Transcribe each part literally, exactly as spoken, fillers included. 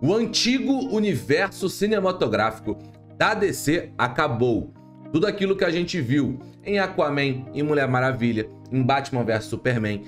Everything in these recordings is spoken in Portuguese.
O antigo universo cinematográfico da D C acabou. Tudo aquilo que a gente viu em Aquaman, em Mulher Maravilha, em Batman versus Superman,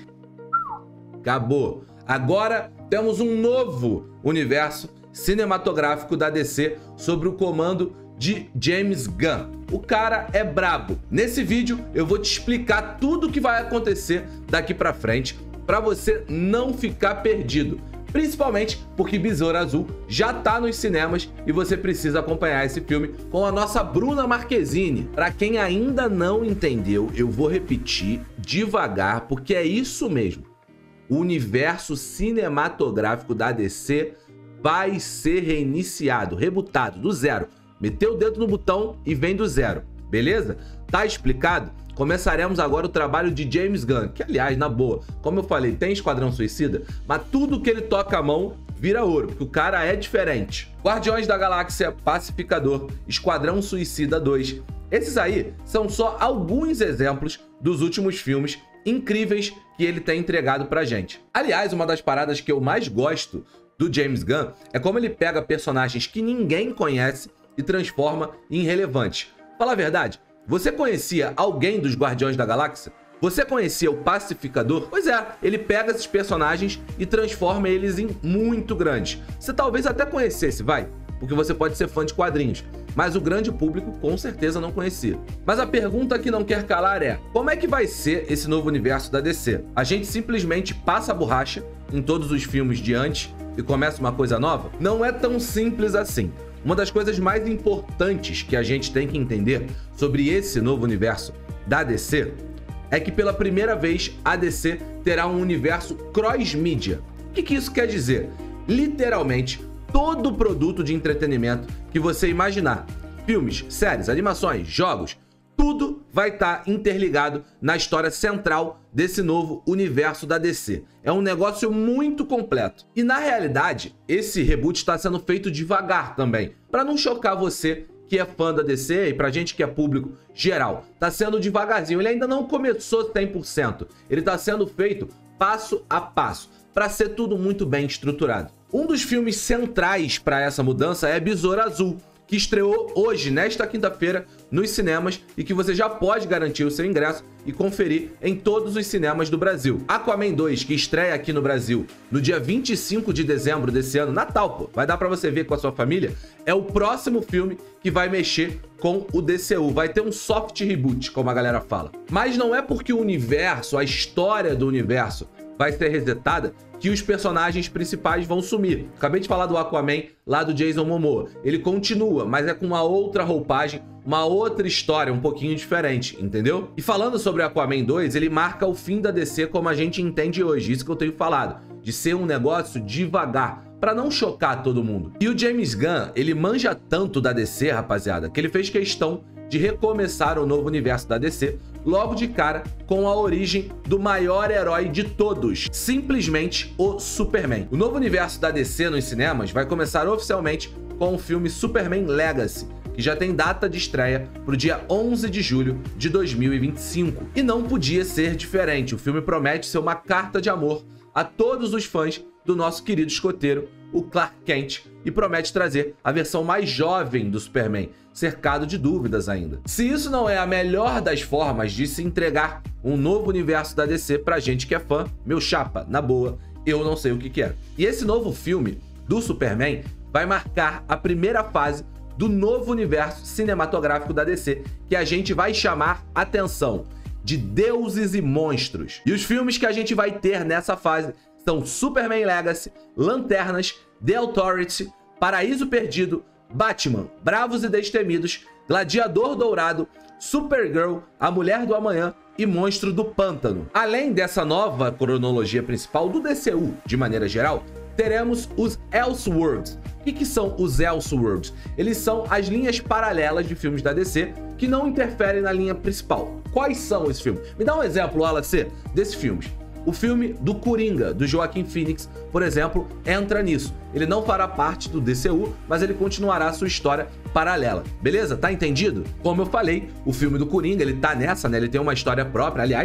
acabou. Agora temos um novo universo cinematográfico da D C sob o comando de James Gunn. O cara é brabo. Nesse vídeo eu vou te explicar tudo o que vai acontecer daqui pra frente para você não ficar perdido. Principalmente porque Besouro Azul já tá nos cinemas e você precisa acompanhar esse filme com a nossa Bruna Marquezine. Para quem ainda não entendeu, eu vou repetir devagar porque é isso mesmo. O universo cinematográfico da D C vai ser reiniciado, rebutado, do zero. Meteu o dedo no botão e vem do zero, beleza? Tá explicado? Começaremos agora o trabalho de James Gunn, que aliás, na boa, como eu falei, tem Esquadrão Suicida, mas tudo que ele toca a mão vira ouro, porque o cara é diferente. Guardiões da Galáxia, Pacificador, Esquadrão Suicida dois. Esses aí são só alguns exemplos dos últimos filmes incríveis que ele tem entregado pra gente. Aliás, uma das paradas que eu mais gosto do James Gunn é como ele pega personagens que ninguém conhece e transforma em relevantes. Fala a verdade, você conhecia alguém dos Guardiões da Galáxia? Você conhecia o Pacificador? Pois é, ele pega esses personagens e transforma eles em muito grandes. Você talvez até conhecesse, vai, porque você pode ser fã de quadrinhos, mas o grande público com certeza não conhecia. Mas a pergunta que não quer calar é, como é que vai ser esse novo universo da D C? A gente simplesmente passa a borracha em todos os filmes de antes e começa uma coisa nova? Não é tão simples assim. Uma das coisas mais importantes que a gente tem que entender sobre esse novo universo da D C é que pela primeira vez a D C terá um universo cross-mídia. O que que isso quer dizer? Literalmente, todo produto de entretenimento que você imaginar, filmes, séries, animações, jogos, tudo vai estar interligado na história central desse novo universo da D C. É um negócio muito completo. E na realidade, esse reboot está sendo feito devagar também, para não chocar você que é fã da D C e pra gente que é público geral. Tá sendo devagarzinho, ele ainda não começou cem por cento. Ele tá sendo feito passo a passo, para ser tudo muito bem estruturado. Um dos filmes centrais para essa mudança é Besouro Azul, que estreou hoje, nesta quinta-feira, nos cinemas e que você já pode garantir o seu ingresso e conferir em todos os cinemas do Brasil. Aquaman dois, que estreia aqui no Brasil no dia vinte e cinco de dezembro desse ano, Natal, pô, vai dar pra você ver com a sua família, é o próximo filme que vai mexer com o D C U, vai ter um soft reboot, como a galera fala. Mas não é porque o universo, a história do universo vai ser resetada que os personagens principais vão sumir. Acabei de falar do Aquaman lá do Jason Momoa. Ele continua, mas é com uma outra roupagem, uma outra história um pouquinho diferente, entendeu? E falando sobre Aquaman dois, ele marca o fim da D C como a gente entende hoje, isso que eu tenho falado, de ser um negócio devagar, para não chocar todo mundo. E o James Gunn, ele manja tanto da D C, rapaziada, que ele fez questão de recomeçar o novo universo da D C logo de cara com a origem do maior herói de todos, simplesmente o Superman. O novo universo da D C nos cinemas vai começar oficialmente com o filme Superman Legacy, que já tem data de estreia para o dia onze de julho de dois mil e vinte e cinco. E não podia ser diferente, o filme promete ser uma carta de amor a todos os fãs do nosso querido escoteiro, o Clark Kent, e promete trazer a versão mais jovem do Superman, cercado de dúvidas ainda. Se isso não é a melhor das formas de se entregar um novo universo da D C pra gente que é fã, meu chapa, na boa, eu não sei o que que é. E esse novo filme do Superman vai marcar a primeira fase do novo universo cinematográfico da D C, que a gente vai chamar, atenção, de deuses e monstros. E os filmes que a gente vai ter nessa fase são Superman Legacy, Lanternas, The Authority, Paraíso Perdido, Batman, Bravos e Destemidos, Gladiador Dourado, Supergirl, A Mulher do Amanhã e Monstro do Pântano. Além dessa nova cronologia principal do D C U, de maneira geral, teremos os Elseworlds. O que, que são os Elseworlds? Eles são as linhas paralelas de filmes da D C que não interferem na linha principal. Quais são esses filmes? Me dá um exemplo, Wallace, desses filmes. O filme do Coringa, do Joaquin Phoenix, por exemplo, entra nisso. Ele não fará parte do D C U, mas ele continuará sua história paralela. Beleza? Tá entendido? Como eu falei, o filme do Coringa, ele tá nessa, né? Ele tem uma história própria, aliás,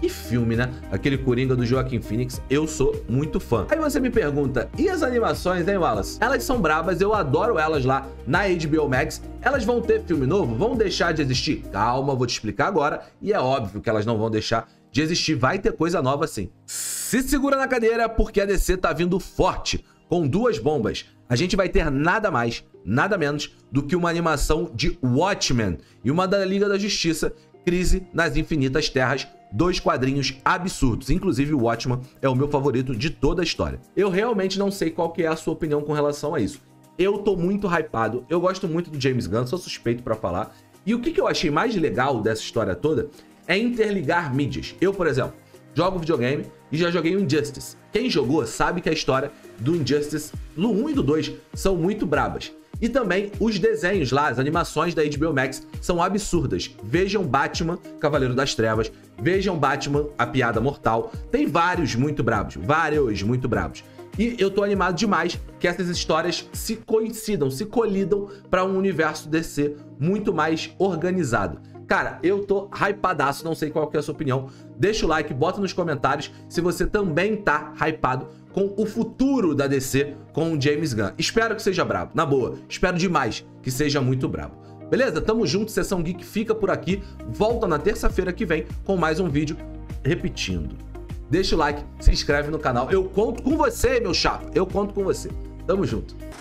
Que filme, né? Aquele Coringa do Joaquin Phoenix, eu sou muito fã. Aí você me pergunta, e as animações, hein, Wallace? Elas são brabas, eu adoro elas lá na H B O Max. Elas vão ter filme novo? Vão deixar de existir? Calma, vou te explicar agora. E é óbvio que elas não vão deixar de existir, vai ter coisa nova sim. Se segura na cadeira, porque a D C tá vindo forte, com duas bombas. A gente vai ter nada mais, nada menos do que uma animação de Watchmen e uma da Liga da Justiça, Crise nas Infinitas Terras, dois quadrinhos absurdos. Inclusive o Watchmen é o meu favorito de toda a história. Eu realmente não sei qual que é a sua opinião com relação a isso. Eu tô muito hypado, eu gosto muito do James Gunn, sou suspeito pra falar. E o que que eu achei mais legal dessa história toda é interligar mídias. Eu, por exemplo, jogo videogame e já joguei o Injustice. Quem jogou sabe que a história do Injustice, do um e do dois, são muito brabas. E também os desenhos lá, as animações da H B O Max são absurdas. Vejam Batman, Cavaleiro das Trevas, vejam Batman, A Piada Mortal. Tem vários muito brabos, vários muito brabos. E eu tô animado demais que essas histórias se coincidam, se colidam para um universo D C muito mais organizado. Cara, eu tô hypadaço, não sei qual que é a sua opinião. Deixa o like, bota nos comentários se você também tá hypado com o futuro da D C com o James Gunn. Espero que seja brabo, na boa. Espero demais que seja muito brabo. Beleza? Tamo junto, Sessão Geek fica por aqui. Volta na terça-feira que vem com mais um vídeo. Repetindo, deixa o like, se inscreve no canal. Eu conto com você, meu chapa. Eu conto com você. Tamo junto.